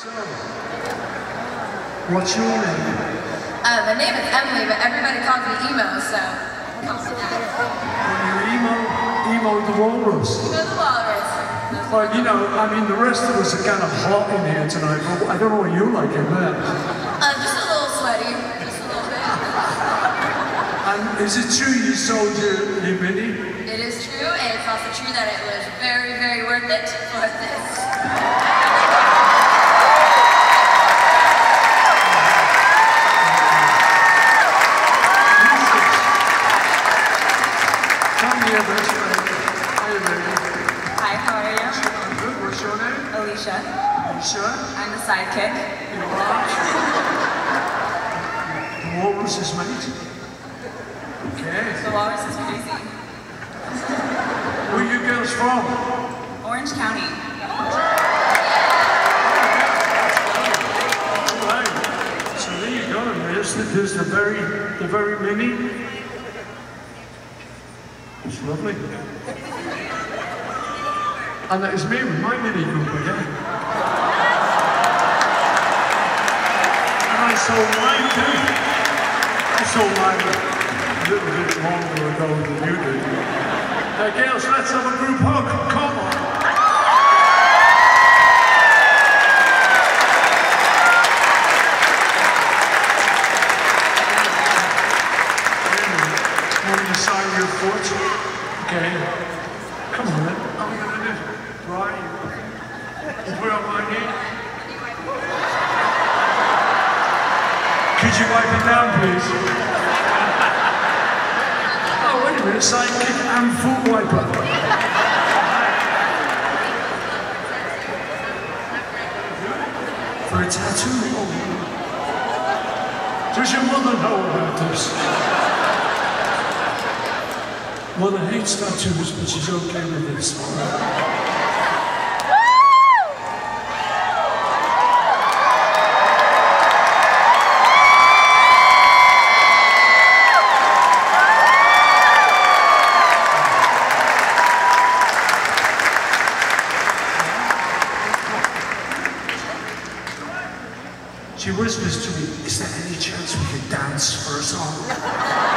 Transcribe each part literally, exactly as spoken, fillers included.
So, what's your name? Uh, my name is Emily, but everybody calls me Emo, so call me that. Well, you're Emo, Emo the Walrus. Emo the Walrus. Well, you know, I mean, the rest of us are kind of hot in here tonight, but I don't know what you like in there. Uh, just a little sweaty, just a little bit. And is it true you sold your, your mini? It is true, and it's also true that it was very, very worth it for this. Come here, best friend. Hi, baby. Hi, how are you? I'm good. What's your name? Alicia. Alicia? I'm the sidekick. You are? The Walrus is mate. Okay. The Walrus is crazy. Where are you girls from? Orange County. Right. So there you go. There's the, there's the very, the very mini. It's lovely. And that is me with my mini Cooper, yeah. And I sold mine too. I sold mine a little bit longer ago than you did. Now, girls, let's have a group hug. Come on. Want me to sign your foot? Okay. Come on then. How are we going to do it? Right. You put up my knee. Could you wipe it down, please? Oh, wait a minute. Sidekick and foot wiper. For a tattoo? Oh. Does your mother know about this? Mother hates tattoos, but she's okay with this. She whispers to me, is there any chance we could dance for a song?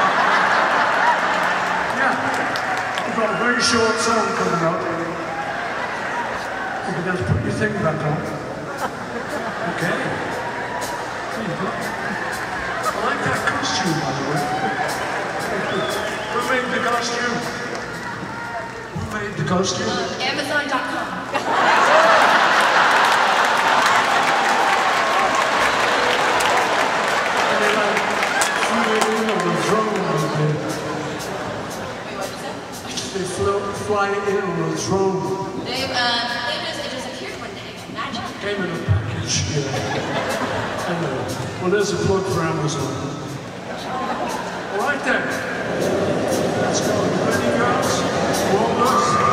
We've got a very short song coming up. You can just put your thing back on. Okay. There you go. I like that costume, by the way. Who made the costume? Who made the costume? Amazon dot com. And they like flew in on the drone out there. They flew, fly in on a drone. They, uh, they just, it just appeared one day. Magic. Came in a package, yeah. Anyway, well, there's a plug for Amazon. All right then. Let's go. You ready, girls? Walrus?